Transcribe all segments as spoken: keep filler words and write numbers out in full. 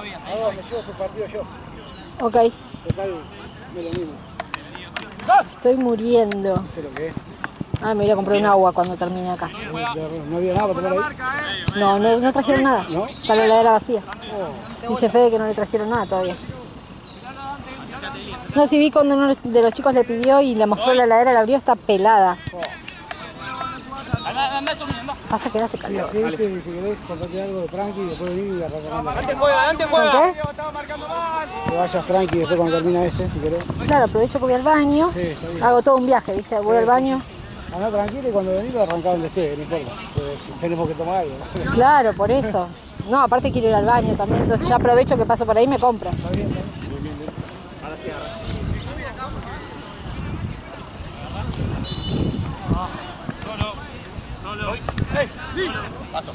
Ahora me llevo tu partido yo. Ok. Total, me lo mismo. Estoy muriendo. ¿Qué es lo que es? Ah, me voy a comprar un agua cuando termine acá. No, no había nada para tomar ahí. No, no, no trajeron nada. ¿No? Está la heladera vacía. Oh. Dice Fede que no le trajeron nada todavía. No, si vi cuando uno de los chicos le pidió y le mostró la heladera, la abrió, está pelada. Pasa que hace calor. Si querés, comprate algo de tranqui y después venir y arrancar. Antes juega, antes juega. ¿Con qué? Que vayas tranqui después cuando termina este, si querés. Claro, aprovecho que voy al baño. Sí, está bien. Hago todo un viaje, ¿viste? Voy al baño. Andá tranquilo y cuando venís lo arrancás donde esté, no importa. Pues, tenemos que tomar algo. Claro, por eso. No, aparte quiero ir al baño también, entonces ya aprovecho que paso por ahí y me compro. Está bien, está bien. Bien, bien, bien. Ahora sí, ahora. Solo. Solo. ¡Ey! ¡Sí! Paso.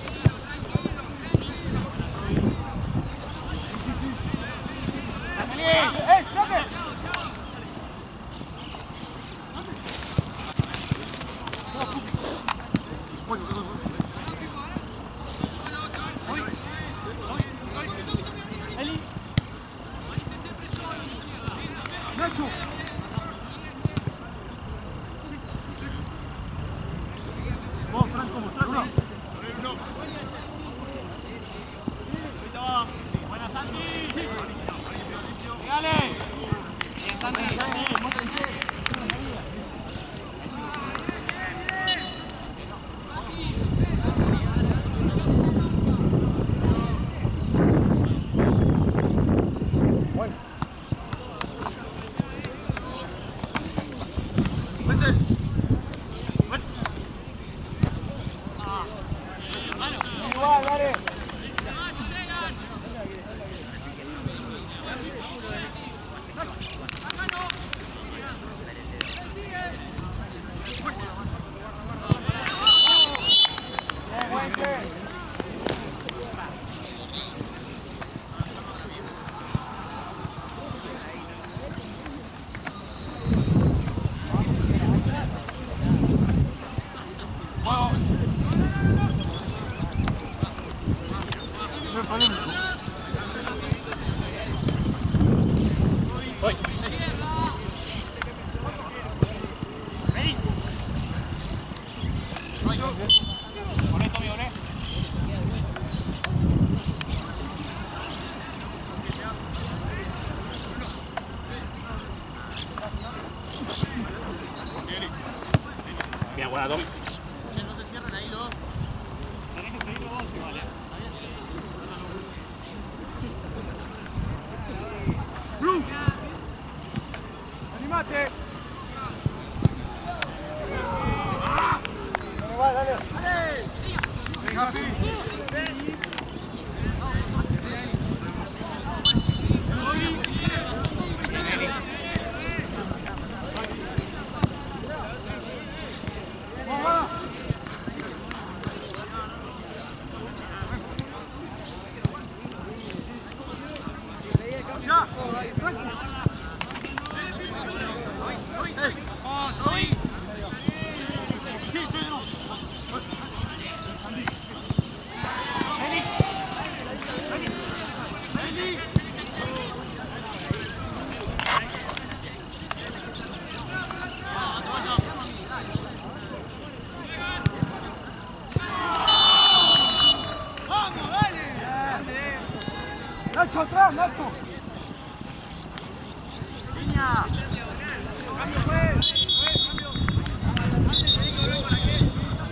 ¡Ey! ¡Toque! Eli. Nacho. Vos, Franco, mostrate. Buena, Santi. Dale. Bien, Santi. Igual, dale. Bien, buena, Tommy. No se cierran ahí dos. Tenés que seguirlo vos, igual, ¿eh? ¡Blue! ¡Animate! Dale, dale. ¡Dale! ¡Happy! Nacho, atrás, Nacho. Niña. Cambio, fue. Cambio. Antes de que volver por aquí.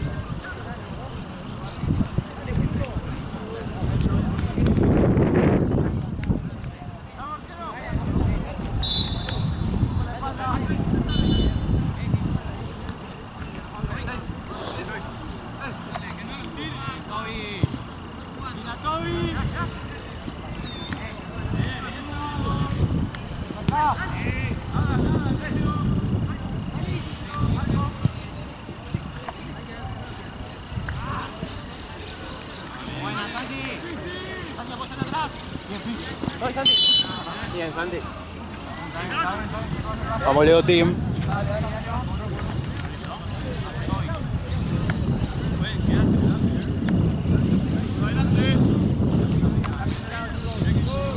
Bien, Santi. Vamos, Leo Team. Adelante.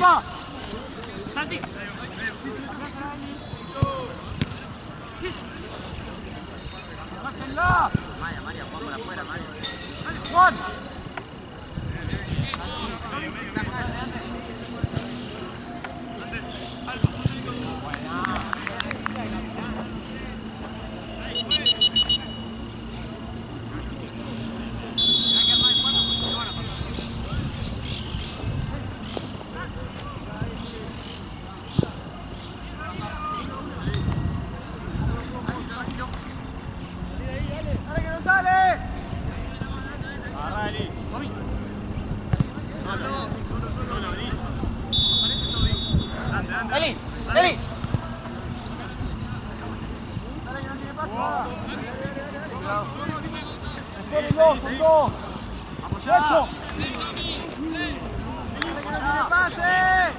¡Pipa! ¡Santi! ¡Bájenla! María, María, Juan por afuera, María. ¡Juan! ¡Eli! ¡Eli! ¡Son dos, son dos! ¡Derecho! ¡Pase!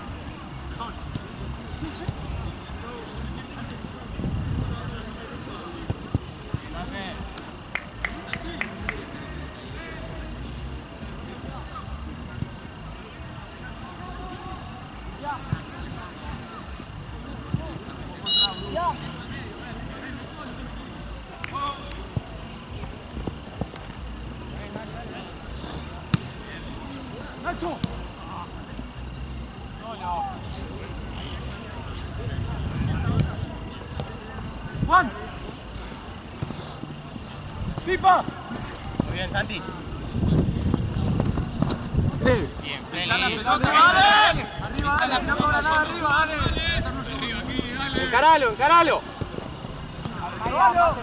¡Nacho! ¡Juan! ¡Pipa! Muy bien, Santi. ¡Eh! Bien, ¡Pisá la Feli. pelota! ¡Dale! ¡Arriba, dale! ¡Si no cobra nada, arriba, dale! ¡Encaralo, encaralo! ¡Arriba!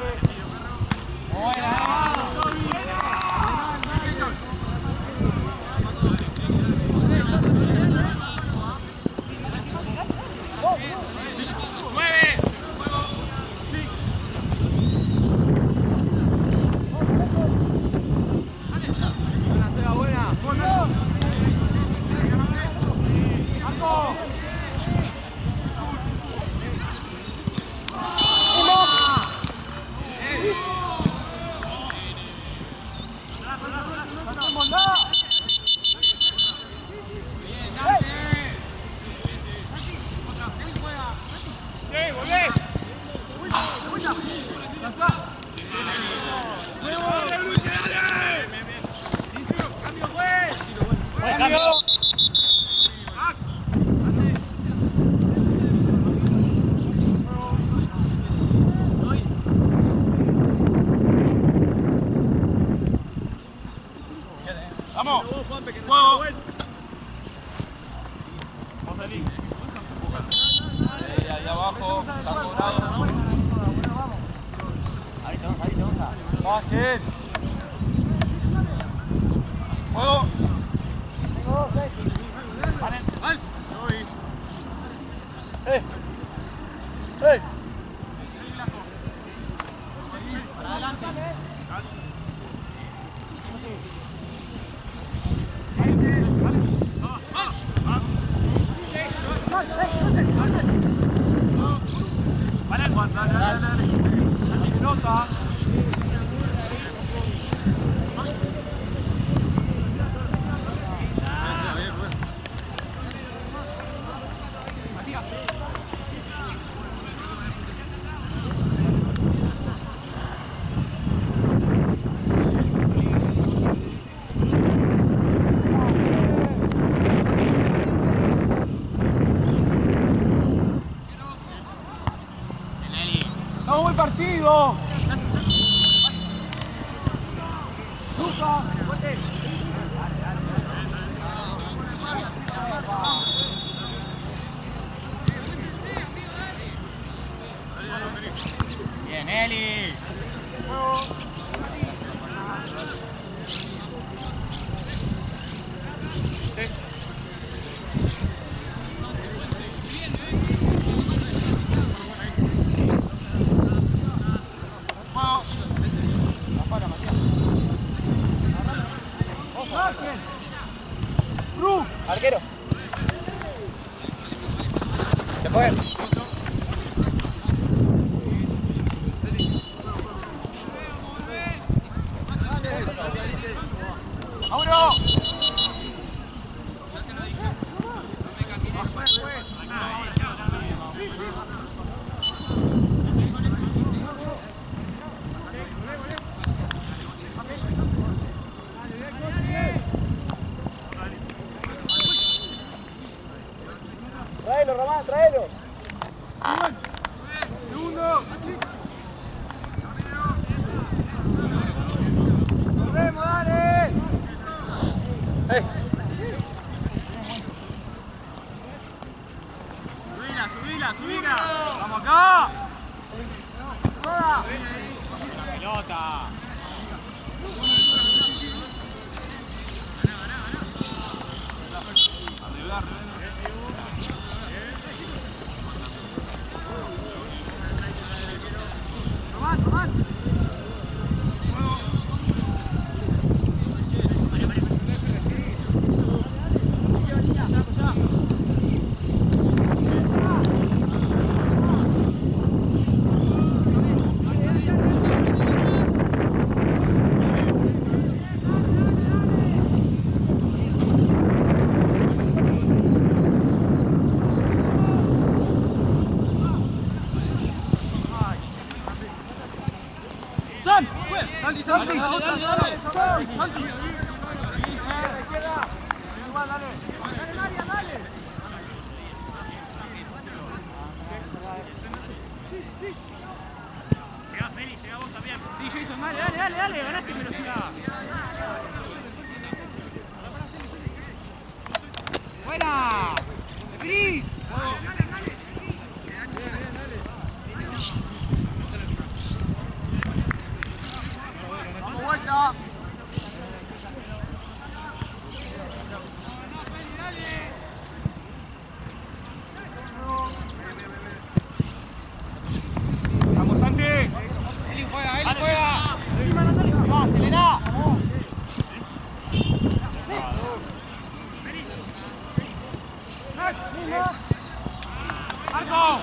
¡Vamos! ¡Juego! Ahí, ahí abajo, está cobrado. Ahí te vamos, ahí te vamos. ¡Bajen! ¡Juego! ¡Eh! ¡Eh! Vale, Juan, dale, dale, dale. Dale, pelota. ¡Vamos, buen partido! ¡Luca! Bien, Eli. Arquero. Se fue. ¡Mauro! Subina. Vamos acá. La pelota. Román, Román. ¡San! ¡Pues! ¡Santi, Santi! ¡Dale, dale, dale! ¡Santi! Igual, dale. Dale, María, dale. Llega Félix, llega vos también. Sí, Jason, dale, dale, dale, dale, ganaste velocidad. ¡Buena! ¡Feliz! ¡Vamos, vuelta! ¡Vamos, Santi! ¡Eli juega, Eli juega! ¡Va, acelera! ¡Marco!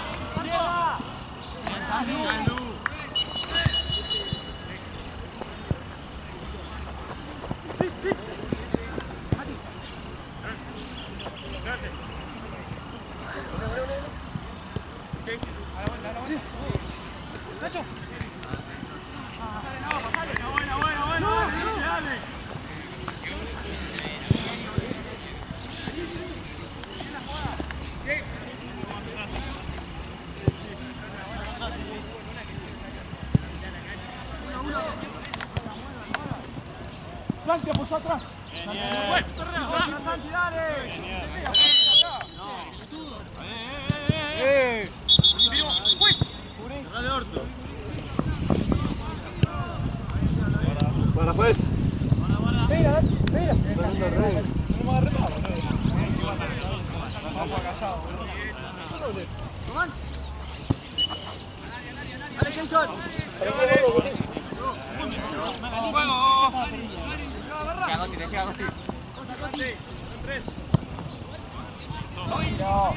¡Nacho! ¡Buena, buena, buena! ¡Dale! Santi, apoyó atrás. Santi, dale. ¡Eh! ¡Dale, Orto! Para pues. Mira, mira. Vamos a remar. Vamos agachado. Román. Dale, Jason. Llega Gotti, llega Gotti. No.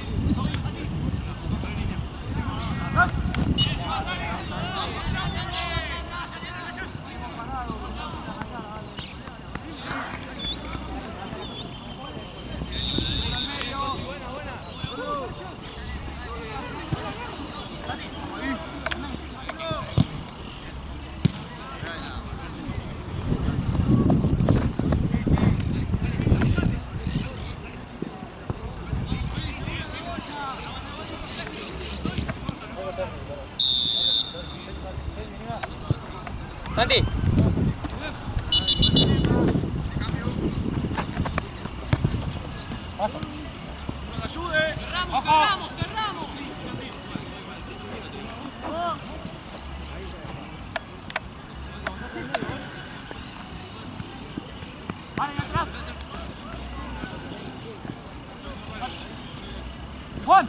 Santi. Pasa. ¡Ayude! Cerramos, cerramos, cerramos. Vale, atrás. Juan.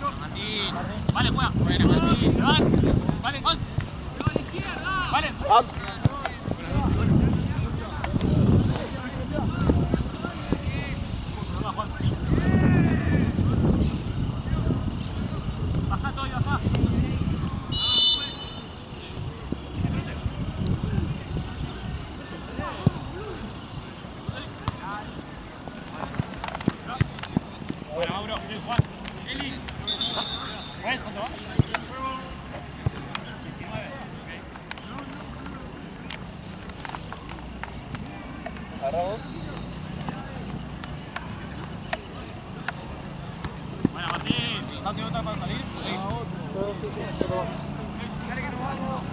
Martín. Vale, juega. Buena, Martín. Levante. Vale, gol. Vale. Up. Baja todo, baja. Bueno, Mauro. Juan. Eli. ¿Ves cuánto va? Ahora vos. Buena, Martín. ¿Santi otra para salir? Sí. Pero sí, pero... Dale que nos vamos.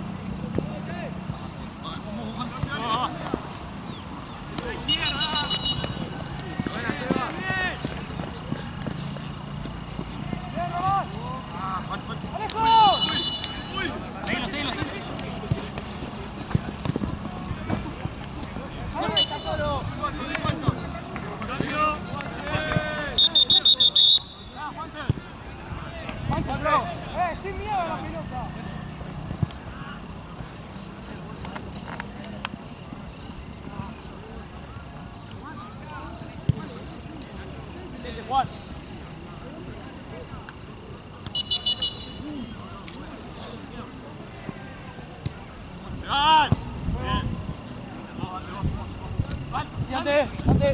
¡La izquierda! Buena, Seba. Bien. Bien, Ramón. Ah, Juan, Juan. ¡Alejo! Uy, uy. Seguilo, seguilo, seguilo. ¡Corre, está solo! ¡Rápido! ¡Ah, Juanse! ¡Juanse! ¡Eh, sin miedo a la pelota! Juan. ¡Bien! Bien. ¡Van! ¡Ande! ¡Ande!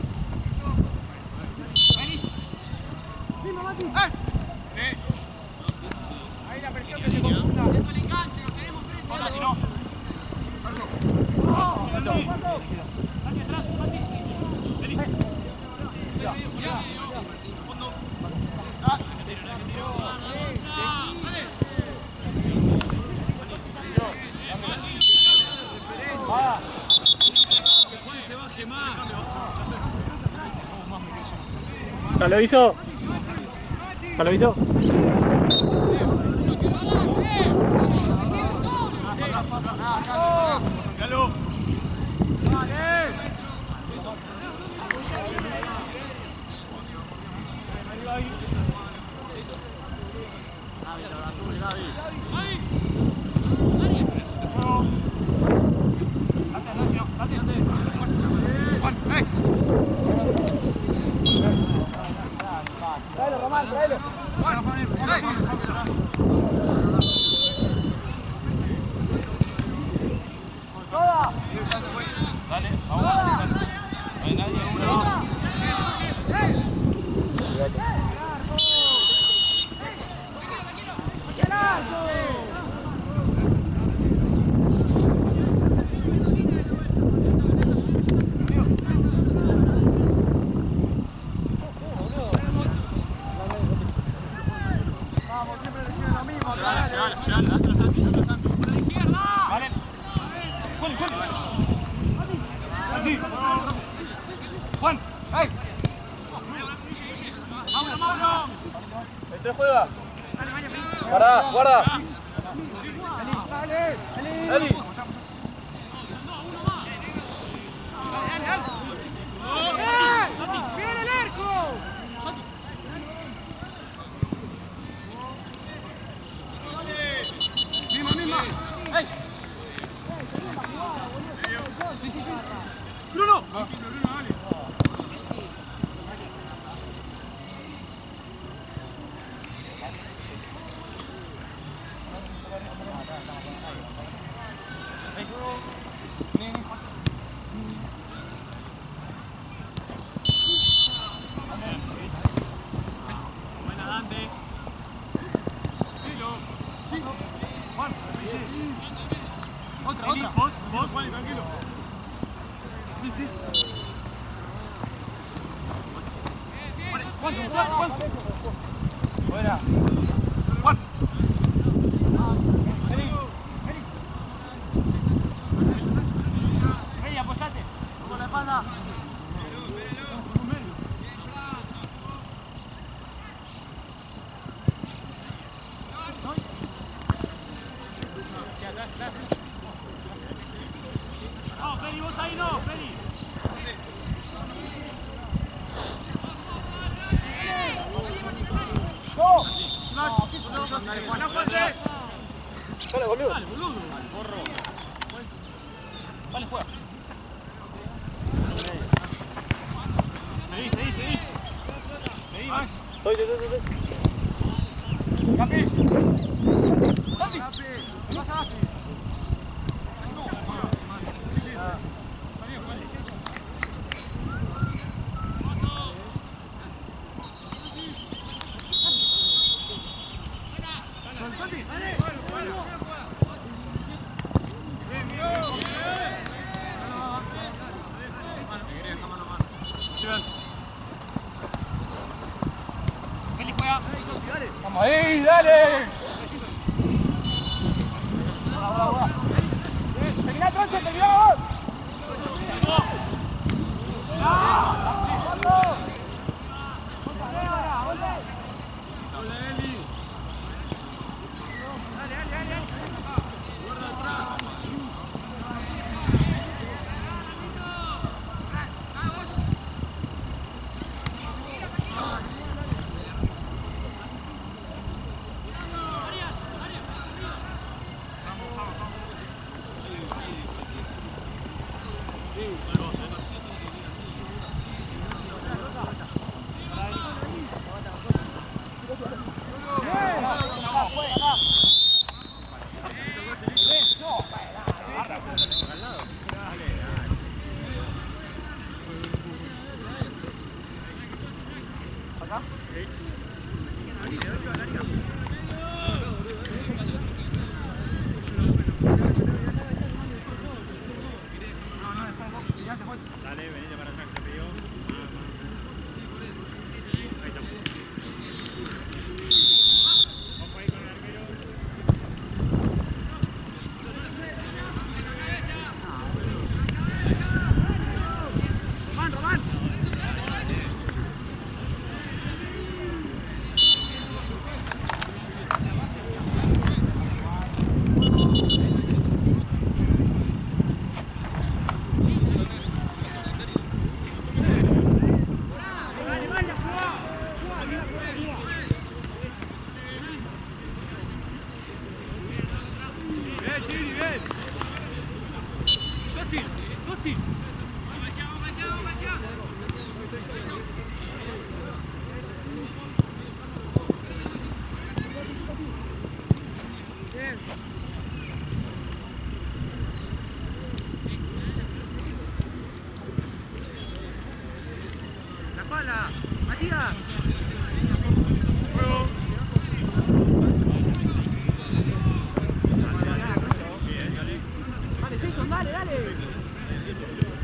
¡Vení! ¡Dime, Mati! ¡Eh! Ahí la presión que se confunda. Dentro del enganche, lo queremos frente. Mati, no. ¡Oh! Mati, Mati, atrás, Mati. Vení. ¡Cuidado! Fondo. Ah, la que tiro, la que tiro. Dale. ¡Vaya! Que Juan se baje más. ¿Televiso? ¿Televiso? ¡Galo! Tráelo, Román, tráelo. ¡Toda! Dale, vamos. No hay nadie. Uno. Vamos, siempre decimos lo mismo. Dale, dale, dale, dáselo, Santi, dáselo, Santi. ¡A la izquierda! Vale. Juan, Juan. Santi. Juan, ¡ay! ¡Mauro, Mauro! El tres juega. Pará, guarda. Dale, dale. Eli. ¡Viene el arco! Misma, misma. ¡Ey! Sí, sí, sí. ¡Bruno! Bruno, dale. Buena, Dante. Juan, sí. Otra, otra. Vos, vos, Juan, tranquilo. Sí, sí. Juan, Juan, Juan. Buena. Juan. Vení, apoyate. Con la espalda. No, Feli, vos ahí no, Feli. ¡Gol! Dale, boludo. Vale, juega. Seguí, seguí, seguí. Seguí, Max. Estoy, estoy, estoy, estoy. Capi. Capi. ¿Qué pasa, Capi? Vamos ahí, dale. Termina, Tronche, termina vos. Dale, venite para atrás, te pidió. Ahí estamos. Ojo ahí con el arquero. Román, Román. La pala, Matías. Dale, Jason, dale, dale.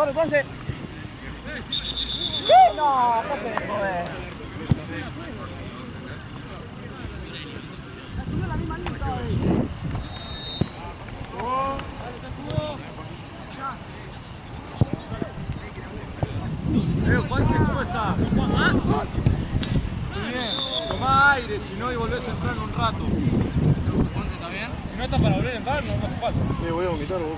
Corre, Ponce. No, Ponce, joder. Eh, Juanse, ¿cómo estás? ¿Juan más? Muy bien. Tomá aire, si no, y volvés a entrar en un rato. ¿Juanse está bien? Si no está para volver a entrar, no, no hace falta. Sí, voy a vomitar, vos.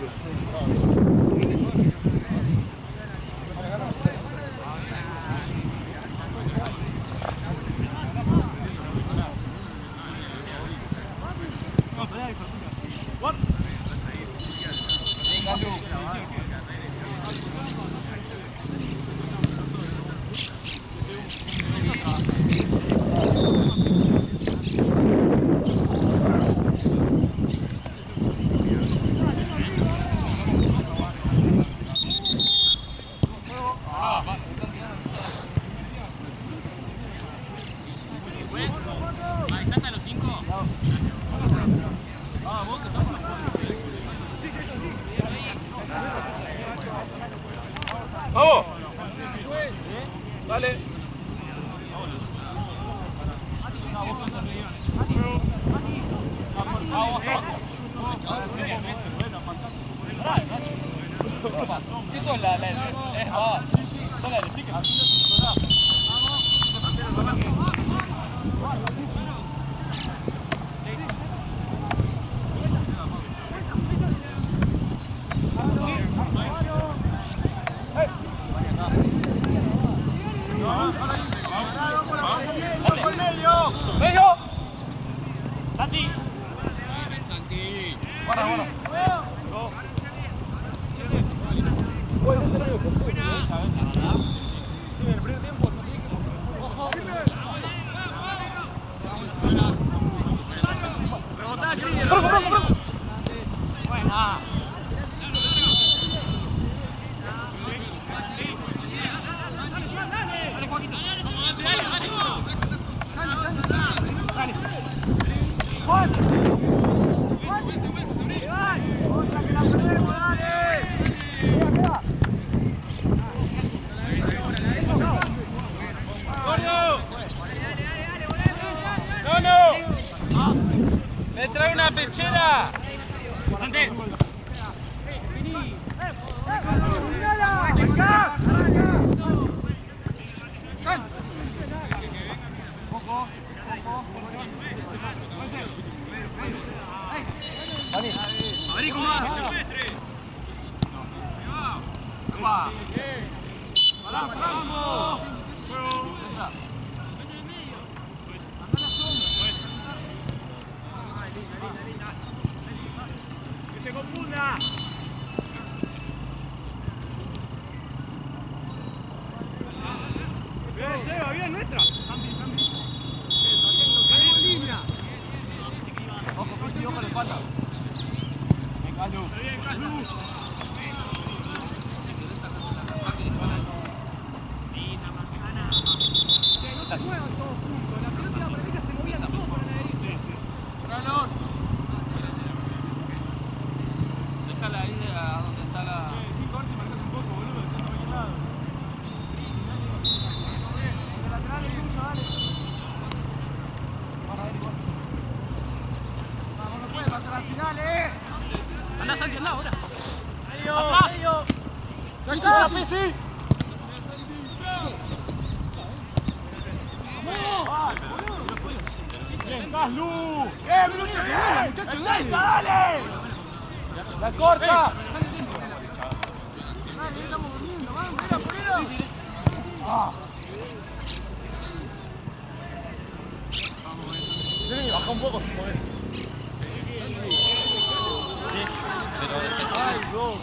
¿Estás a los cinco? Ah, vos estás para ¡vamos! Dale. Vamos abajo. ¿Qué son la, la, es ah, sí, sí, son las de stickers. Santi. Santi. Guarda, guarda. Sí, en el primer tiempo. Rebotá, Cris. ¡Roco, roco, roco! Buena. Dale, Joaquito. Dale, dale. Dale. Juan. ¡No, no! ¡Me trae una pechera! Ante. Abrí con más. ¡Vamos! ¡Que se confunda! Bien, Seba, bien nuestra. Caemos en línea. Ojo, Pisi, ojo, le falta. Ven, Calu. Bien, Calu. Déjala ahí a donde está la... Vamos, no puede pasar así, dale. Anda, Santi, anda ahora. Medio, medio. ¡Sacá, Pisi! ¡Estás, Lu! ¡Eh, Lu, que gana, muchachos! ¡Dale! ¡Dale! ¡La corta! Dale, estamos durmiendo, vamos, mira, por él. Ah. Sí, baja un poco si podés. Sí, pero déjese. Ay, no,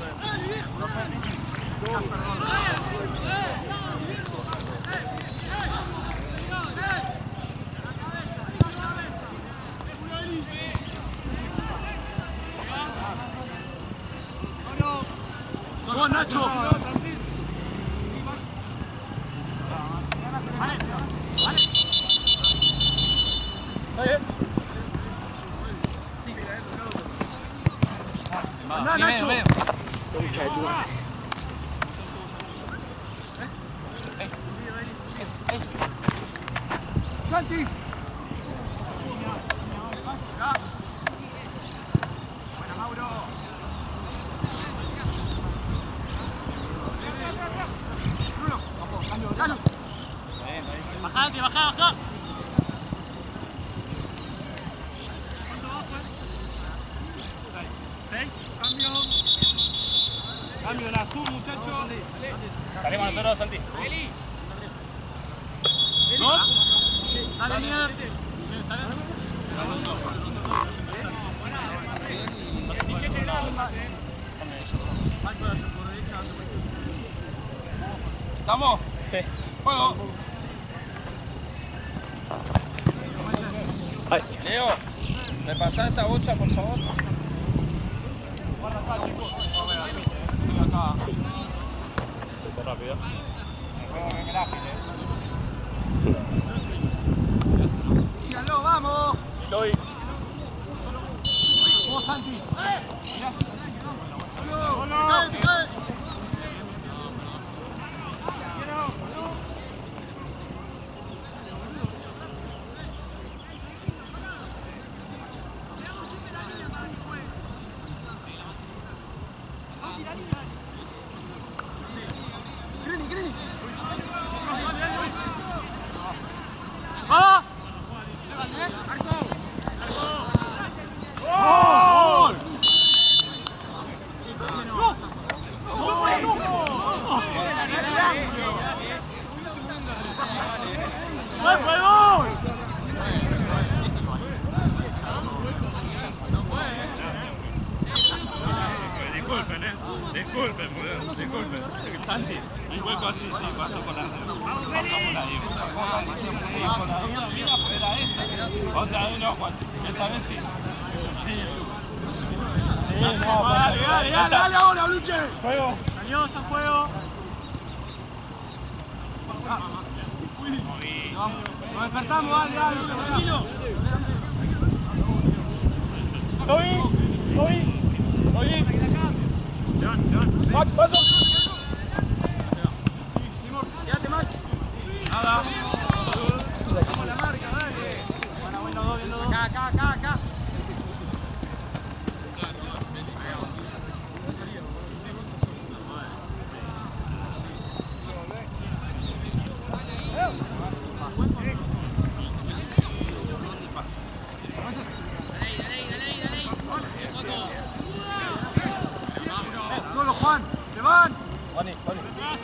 ¡Vamos, Nacho! ¿Está bien? ¡Anda, Nacho! Santi. Buena, Mauro. Bruno. Cambio, Calo. Bajate, bajá, bajá. ¿Seis? Cambio. Cambio en azul, muchachos. Salimos nosotros, Santi. ¿Dos? Dale, Nier. Bien, sale. veintisiete grados hace. ¿Estamos? Sí. Juego. Leo, ¿me pasás esa bocha, por favor? Guarda acá, chicos. Estoy acá. Estoy rápido. Juego en el ágil, eh. Síganlo, vamos. Estoy. Vamos, Santi. ¡Ah! ¡Fue, fue gol! Disculpen, eh. Disculpen, boludo. Disculpen. Santi, un hueco así, sí, pasó con la pasó por la Diego. Con la duda mía era esa. Otra vez no, Juan. Esta vez sí. Sí. Dale, dale, dale, dale ahora, Bluche. Juego. Salió, está en juego. Nos despertamos, dale, dale. Tranquilo. Estoy. Estoy. Estoy. John, John. Max, paso. Quédate, Max. Nada. Vamos a la marca, dale. Bueno, bueno, dos, bien, dos. Acá, acá, acá, acá. Solo Juan, se van. Oni, Oni.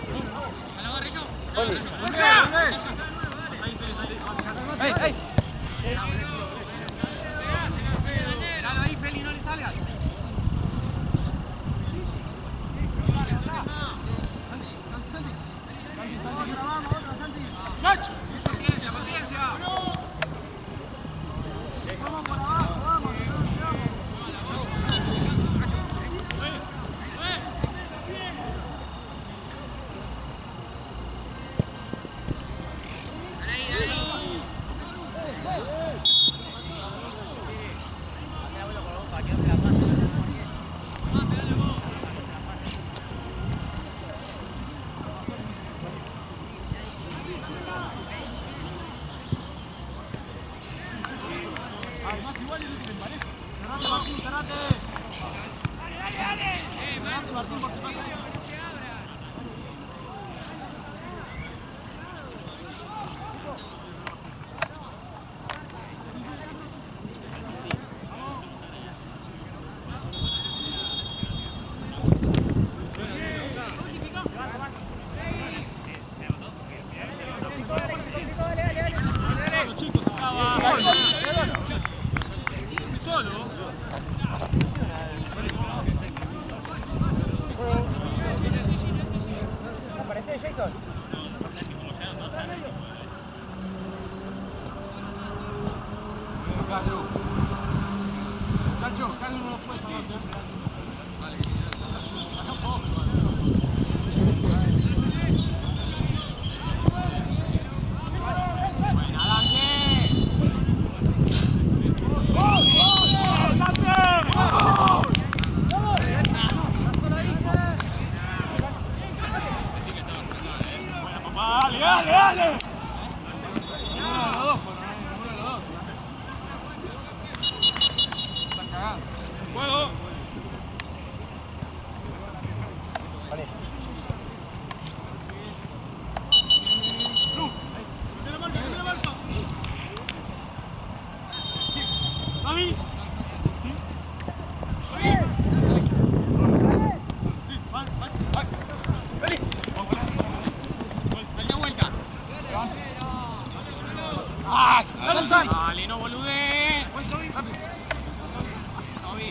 ¡Ey, ey! Dale ahí, Feli, no le salgas. ¡Nacho! Paciencia, paciencia. Vamos por abajo, vamos. Además, igual y no se le empareja. Cerrate, Martín, cerrate. Dale, dale. Cerrate, Martín, por tu parte. Solo. ¿Aparece Jason? Chacho, Carlos no lo puede tomar. Dale, dale, dale. Los dos fueron.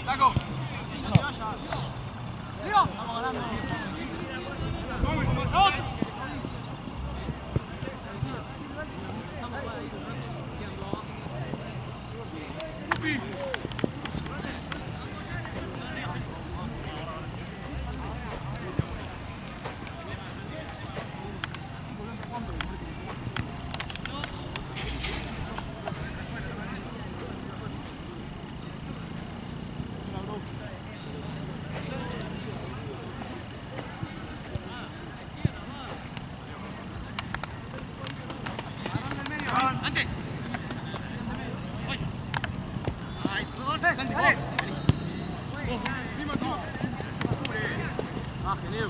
Taco. Ah, genial.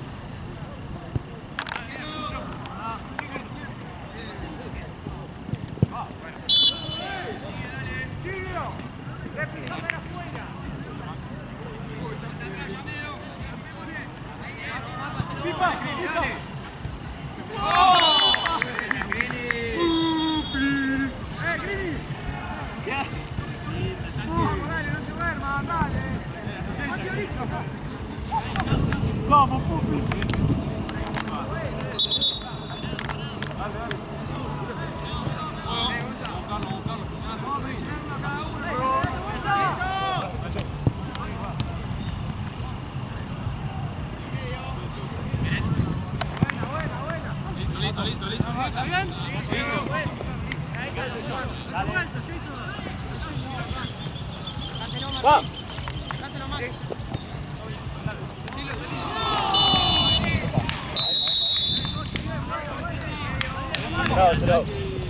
Vamos, Pupi. Listo, listo, listo. ¿Está bien? Va. Chao, chao.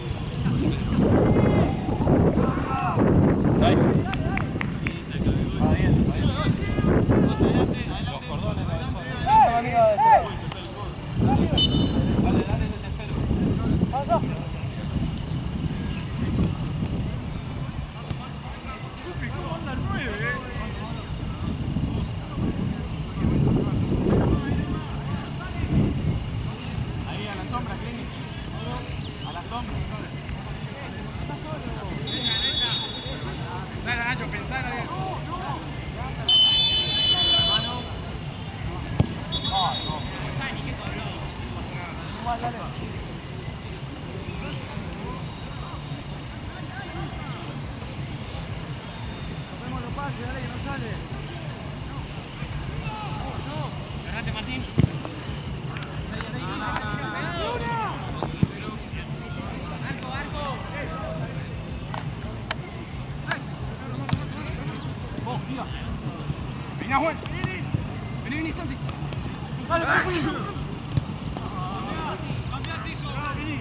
Pensala, Nacho, pensala bien. Hacemos los pases, dale que no sale. Adelante, Martín. Vení, Juan. Vení, vení, Santi. Dale, Pupi. Cambiate eso. Vení.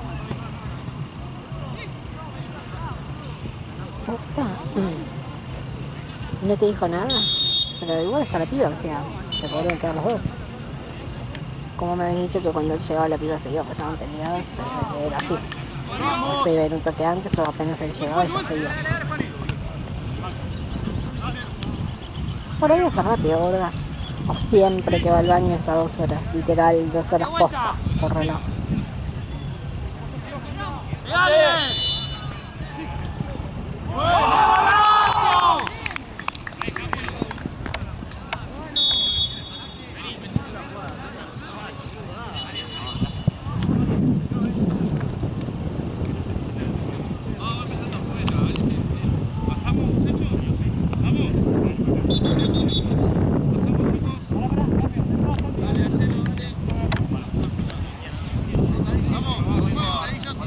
Posta. No te dijo nada, pero igual está la piba, o sea, se podrían quedar los dos. Como me habías dicho que cuando él llegaba la piba se iba, que estaban peleados, pensé que era así. Se iba a ir un toque antes o apenas él llegaba y ya se iba. Por ahí hace rápido, gorda. O siempre que va al baño está dos horas, literal, dos horas posta, por reloj. ¡Dale! Pasamos, muchachos. Vamos. Pasamos, chicos. Dale, hacelo, dale. Vamos, vamos.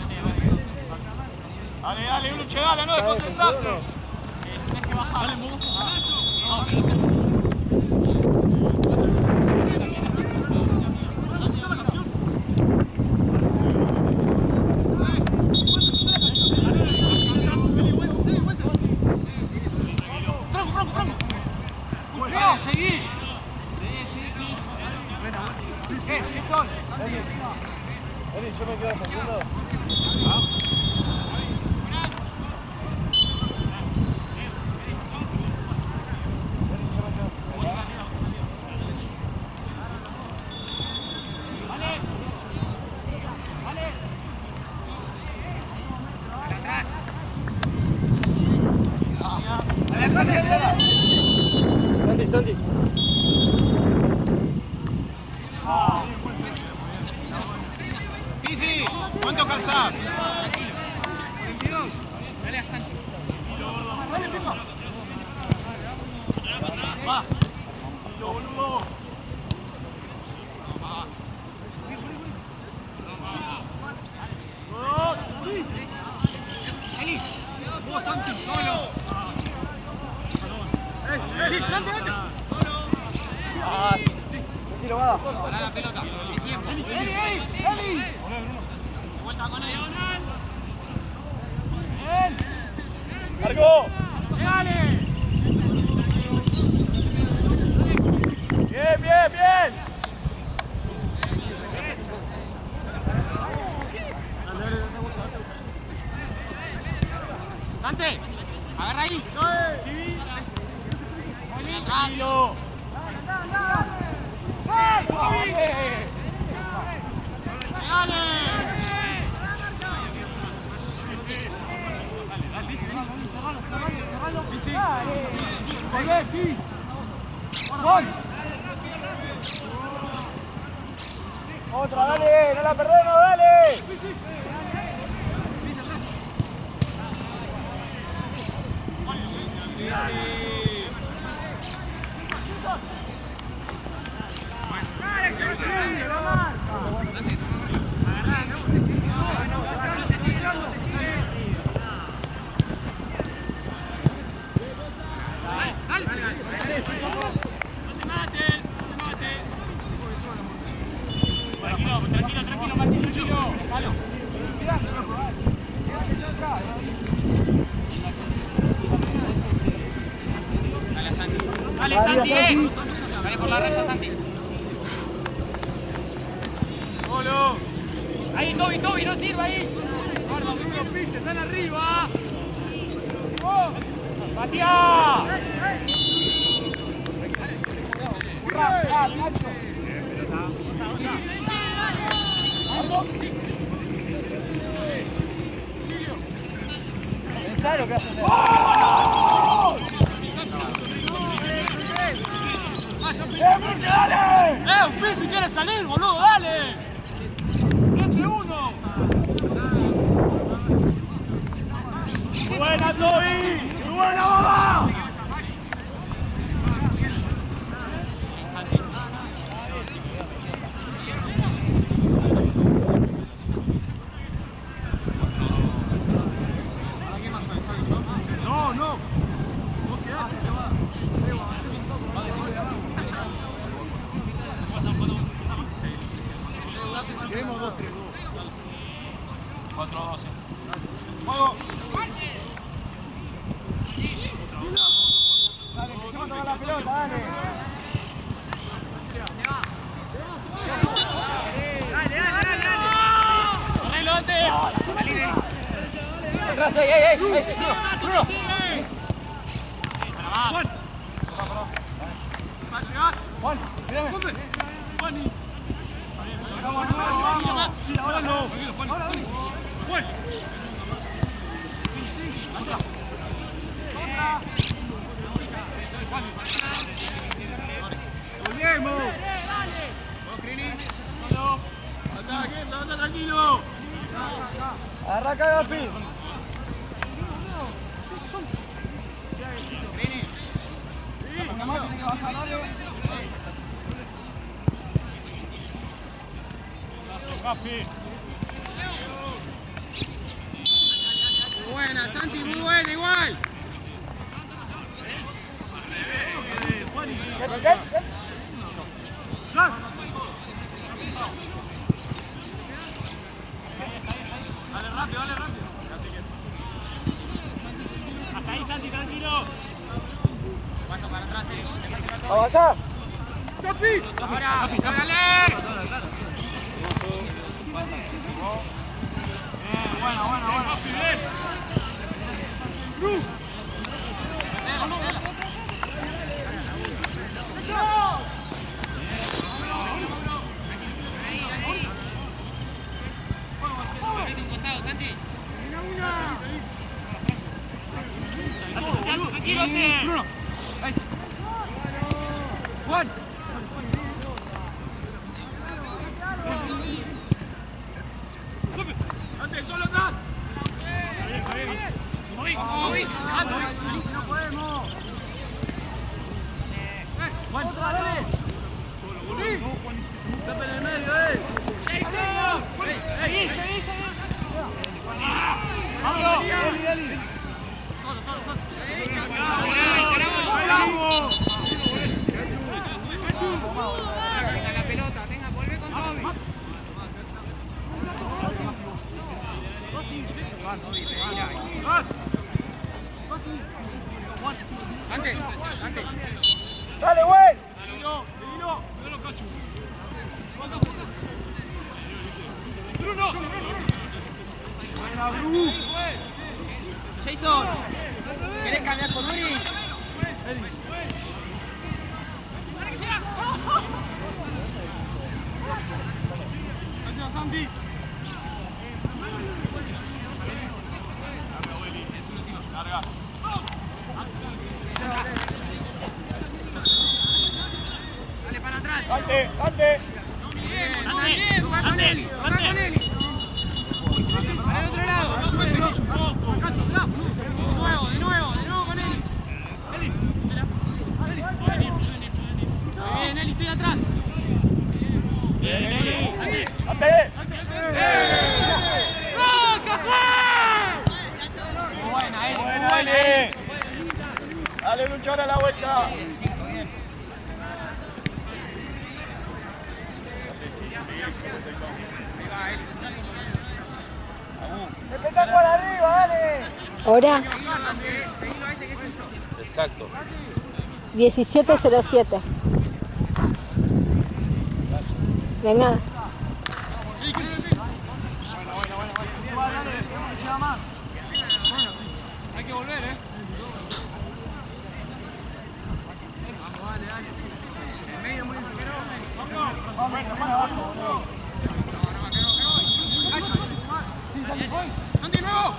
Dale, dale, Luche, dale, no desconcentrarse. Tienes que bajar. Dale, Mozo. Seguí. Sí, sí, sí. Buena, buena. Sí, sí, sí. Vení, yo me quedo hasta el segundo. Dale, dale, dale. Santi. Pisi, ¿cuánto calzás? Dale a Santi. Va. Boludo. Eli, vos Santi, solo. Eli, Santi, vete. Tranquilo, va. Pará la pelota. El tiempo. Eli, Eli, Eli. De vuelta con la diagonal. Bien. ¡Largo! Dale. Bien, bien, bien. Dante, agarra ahí. Tranquilo. Otra, dale, no la perdemos, dale. Tranquilo, tranquilo, tranquilo, Martín, tranquilo. Dale a Santi. Dale, Santi, eh. Dale por la raya, Santi. Solo. Ahí, Toby, Toby, no sirva ahí. Guarda, Bruno, Pisi, están arriba. ¡Patea! ¿Sabes lo que haces? ¡Eh, un Pisi quiere salir, boludo! ¡Dale! ¡Entre uno! ¡Buena, Toby! ¡Buena, mamá! No, no. Queremos dos, tres, dos. cuatro doce. ¡Juego! Dale, que se va a tomar la pelota, dale. Dale, dale, dale, dale. ¡Arreglo antes! Salí de ahí. Atrás, ahí, ahí, ahí. Bruno. Juan. Va a llegar. Juan, mírame. Juani. Vamos, vamos, vamos. Sí, ahora no. Ahora, dale. Juan. Volvemos. Vos, Crini. Solo. Allá, aquí, levanta tranquilo. Arranca, Gapi. Crini. Gapi. Muy buena, Santi, muy buena, igual. Dale rápido, dale rápido. Hasta ahí, Santi, tranquilo. Paso para atrás, eh. Avanza. Ahora, dale. Bueno, bueno, bueno. Vete un costado, Santi. Tranquilo, Bruno. Juan. ¡Ante, solo atrás! Moví, moví. Si no podemos. Juan. Otra vez. Sí. Está en el medio, eh. ¡Jason! Seguí, seguí, seguí. Vamos, Eli, Eli. Solo, solo, solo. ¡Vamos! Venga la pelota, venga, vuelve con Toby. Vas. Ante, ante. Dale, güey. Bruno. Buena, Bru. Jason, ¿querés cambiar con Uri? Gracias, Santi. Larga. Dale para atrás. Ante, ante. Ante, toca con Eli, toca con Eli. Para el otro lado. Súbenos un poco. De nuevo, de nuevo, de nuevo con Eli. Eli. Muy bien, Eli, estoy atrás. Bien, Eli. Ante. Buena, Eli. Buena, Eli. Dale, luchar a la vuelta. Empezá por arriba, dale. Hora Exacto. diecisiete cero siete. Venga. Hay que volver, eh. Santi, nuevo.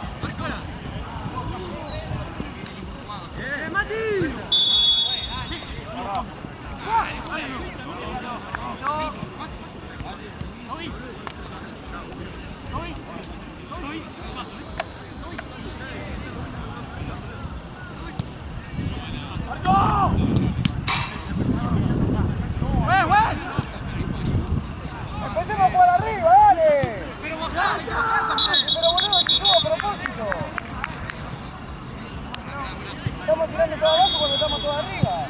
¡Eh, Mati! Empecemos por arriba, dale. Pero bajate, Pero boludo, es todo a propósito. Estamos tirando todo abajo cuando estamos todos arriba.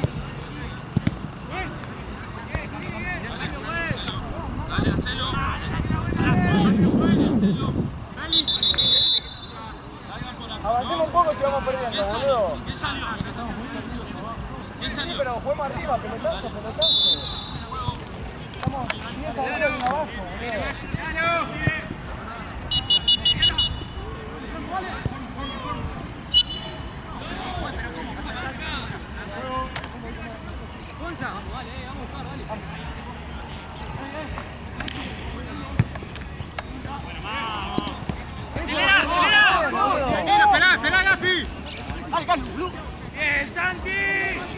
Dale, hacelo. Avancemos un poco si vamos perdiendo, ¿Quién boludo. salió? ¿Quién salió? ¿Quién Sí, salió? pero juguemos arriba, pelotazo, pelotazo. Estamos diez a uno y uno abajo, boludo. ¡Acelera, acelera! Tranquilo, esperá, esperá, Gaspi. Dale, Carlos, boludo. ¡Bien, Santi!